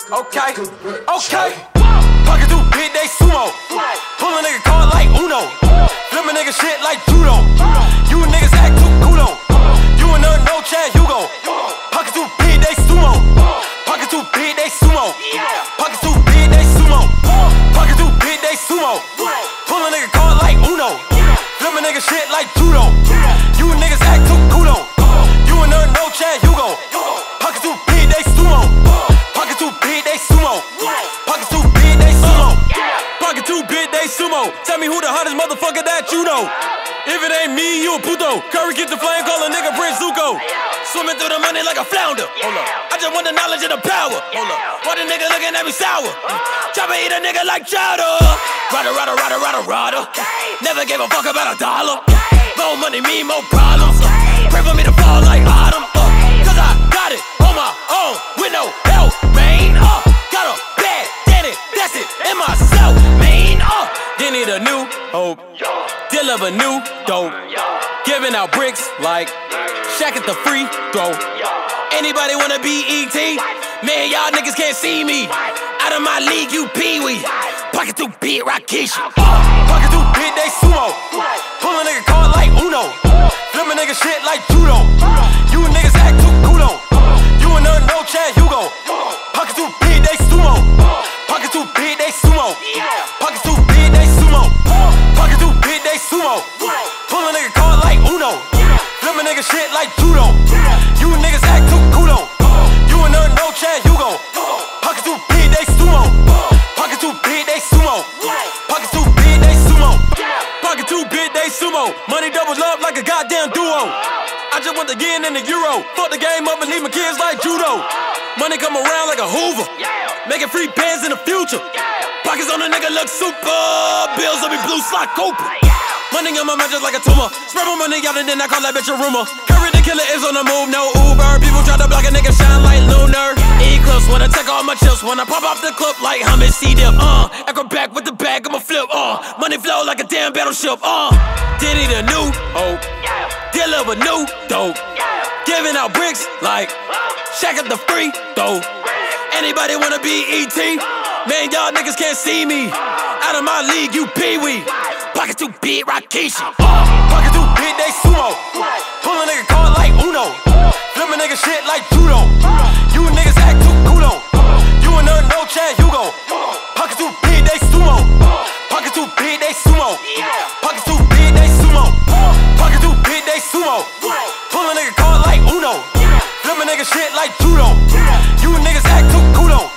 Okay, okay. Pocket too big, they sumo. Pull a nigga card like Uno. Flip a nigga shit like judo. You niggas act too kudo. You and no Chad Hugo. Pocket too big, they sumo. Pocket too big, they sumo. Pocket too big, they sumo. Pocket too big, they sumo. Pull a nigga card like Uno. Flip a nigga shit like judo. You niggas act too kudo. You and no Chad Hugo. Pocket too big, they sumo. Pocket too big, they sumo. Pocket too big, they sumo. Pocket too big, they sumo. Tell me who the hottest motherfucker that you know. If it ain't me, you a puto. Curry get the flame, call a nigga Prince Zuko. Swimming through the money like a flounder. Hold up, I just want the knowledge and the power. Hold up, why the nigga looking at me sour? Try to eat a nigga like chowder. Rada, rada, rada, rada, rada. Never gave a fuck about a dollar. More money mean more problems. Pray for me to fall like autumn. Cause I got it on my own with no help, man. Got a bad daddy, that's it, in myself, man. They need a new hope, deal of a new dope. Giving out bricks like Shaq at the free throw. Anybody wanna be ET? Man, y'all niggas can't see me. Out of my league, you pee-wee. Pocket too big, Rakesh. Pocket too big, they sumo. Pull a nigga card like Uno. Flip a nigga shit like judo. You niggas act too kudo. You and no Chad Hugo. Pocket too big, they sumo. Pocket too big, they sumo. Pocket too big, they sumo. Pocket too big, they sumo. Pull a nigga card like Uno. Flip a nigga shit like judo. You niggas act too kudo. You and no Chad Hugo. Pocket too big, they sumo. Pocket too big, they sumo. Pocket too big, they sumo. Pocket too big, they sumo. Money doubles up like a goddamn duo. I just want the yen and the euro. Fuck the game up and leave my kids like judo. Money come around like a Hoover. Making free bands in the future. Pockets on a nigga look super. Bills on me blue slot Cooper. Money on my mind just like a tumor. Spread my money out and then I call that bitch a rumor. Curry the killer is on the move, no Uber. People try to block a nigga shine like lunar. Eclipse when I take all my chips. When I pop off the clip like Hummus C-Dip. Acrobat with the bag, I'ma flip. Money flow like a damn battleship. Diddy the new hope. Deal of a new dope. Giving out bricks like Shaq at the free throw. Anybody wanna be ET? Man, y'all niggas can't see me. Out of my league, you pee-wee. Pocket too big, Rakesh. Pocket too big, they sumo. Pull a nigga card like Uno. Flip a nigga shit like judo. You niggas act too kudo. You and no Chad Hugo. Pocket too big, they sumo. Pocket too big, they sumo. Pocket too big, they sumo. Pocket too big, they sumo. Pull a nigga card like Uno. Flip a nigga shit like judo. You niggas act too kudo.